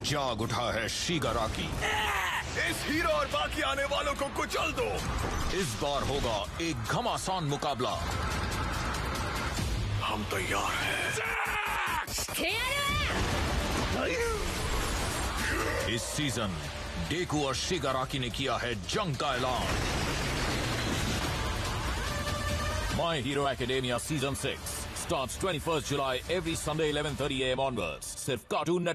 जाग उठा है शिगाराकी। इस हीरो और बाकी आने वालों को कुचल दो। इस बार होगा एक घमासान मुकाबला। हम तैयार हैं। इस सीजन डेकू और शिगाराकी ने किया है जंग का ऐलान। My hero academia season 6 starts 21st July every Sunday 11:30 AM onwards. सिर्फ कार्टून नेटवर्क